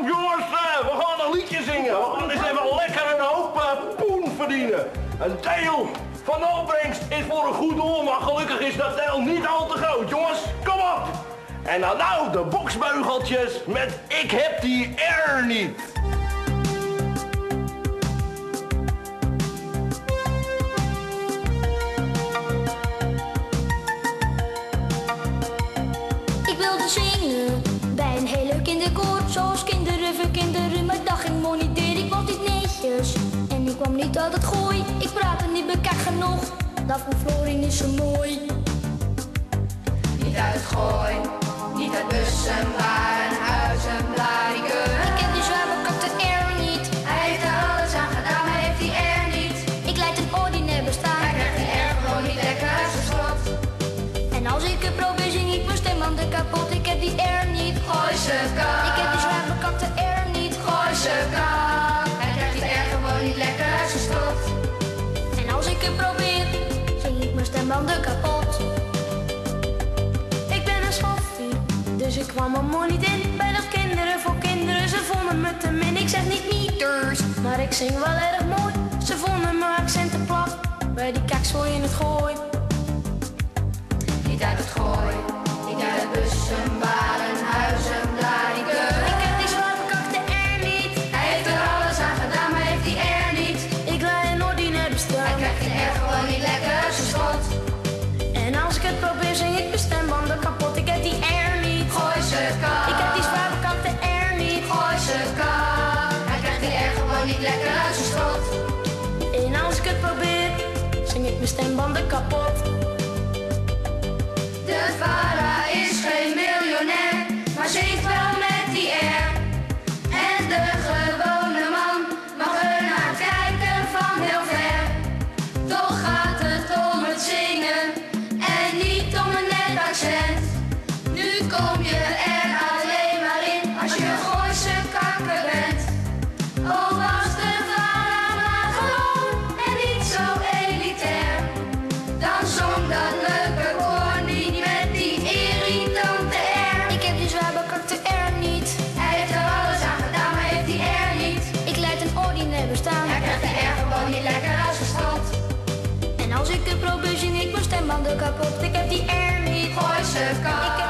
jongens, we gaan een liedje zingen. We gaan eens even lekker een hoop poen verdienen. Een deel van de opbrengst is voor een goed doel, maar gelukkig is dat deel niet al te groot, jongens. Kom op. En dan nou de boksbeugeltjes met Ik heb die R niet. Ik wilde zingen bij een heel leuk kinderkoor, zoals kinderen voor kinderen, maar dat ging mooi niet. Ik was niet netjes en ik kwam niet uit het gooi. Ik praatte niet bekijk genoeg, dat van Florin is zo mooi. Niet uit het gooi, niet uit bussen, maar een huis en blariken. Ik heb die zwaar bekakte R niet. Hij heeft er alles aan gedaan, maar heeft die R niet. Ik leid een ordinair bestaan. Hij krijgt die R gewoon niet lekker uit zijn slot. En als ik het probeer zing ik mijn stem aan de kapot. Ik heb die R niet. Gooi ze kap. Ik heb die zwaar bekakte R niet. Gooi ze kap. Hij krijgt die R gewoon niet lekker uit zijn slot. En als ik het probeer zing ik mijn stembanden kapot. Ik ben een schoffie, dus ik kwam er mooi niet in. Bij dat kinderen voor kinderen, ze vonden me te min. Ik zeg niet meters, maar ik zing wel erg mooi. Ze vonden mijn accenten plat, bij die kaksfooi in het gooi. Niet uit het gooi, niet uit het bussen, baren, huizen, blariken. Ik heb die zwaar bekakte R niet. Hij heeft er alles aan gedaan, maar heeft die R niet. Ik leid een ordinair bestaan. Hij krijgt die R gewoon niet lekker uit zijn slot. En als ik het probeer zing ik mijn stembanden kapot. Ik heb die R niet. Gooi ze kap. Ik heb die zwaar bekakte R niet. Gooi ze kap. Hij krijgt die R gewoon niet lekker uit zijn slot. En als ik het probeer zing ik mijn stembanden kapot. De vader is geen miljonair, maar zingt wel met die R. En de gewone man mag er naar kijken van heel ver. Toch gaat het om het zingen en niet om een net accent. Nu kom je er alleen maar in als je een Gooise kakker bent. Oh, was de vader maar gewoon en niet zo elitair, dan zong dat leuke koor niet met die irritante R. Ik heb die zwaar bekakte R niet. Hij heeft er alles aan gedaan, maar heeft die R niet. Ik leid een ordinair bestaan. Hij krijgt die R gewoon niet lekker uit zijn slot. En als ik het probeer zing ik mijn stembanden kapot. Ik heb die R niet. Gooi ze kap.